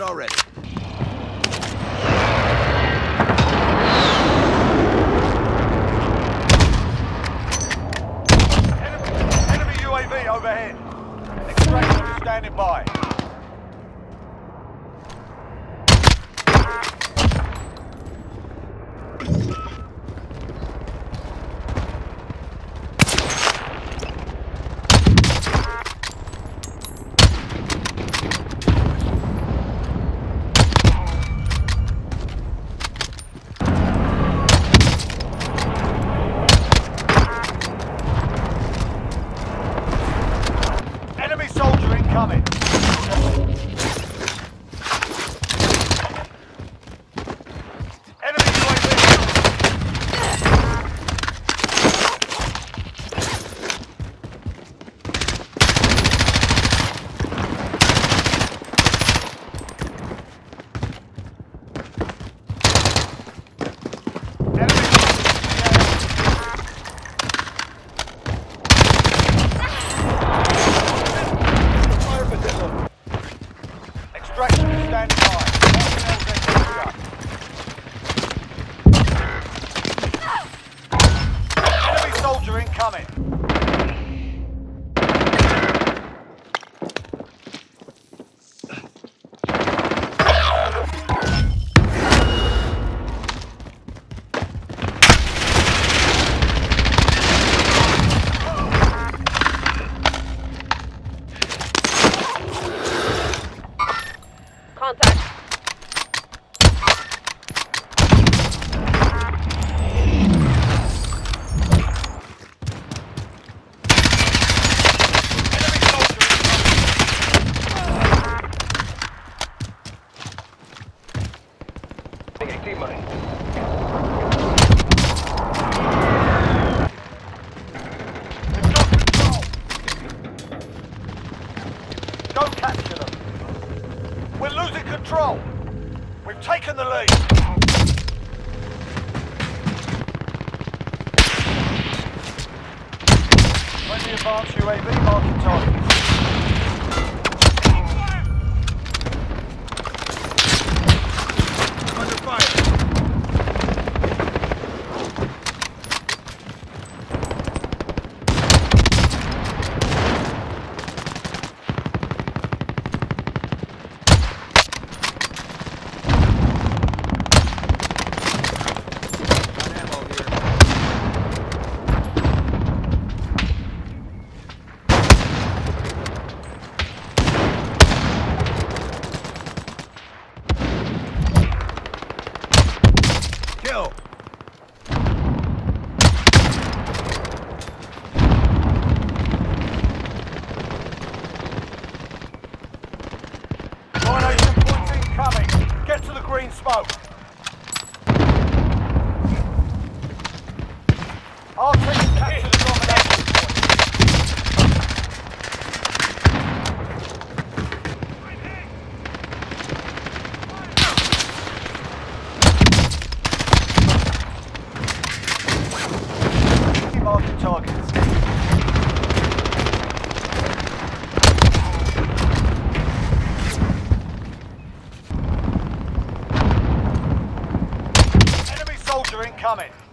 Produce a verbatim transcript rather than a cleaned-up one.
it already. Enemy, enemy U A V overhead. Extraction is standing by. Enemy soldier incoming. Enemy U A V. Extraction is standing by. Enemy soldier incoming. Contact. Don't capture them. We're losing control. We've taken the lead. Friendly advanced U A V marking targets. Under fire. Kill. Domination points incoming. Get to the green smoke. Our team captured the domination point. Marking targets. Enemy soldier incoming.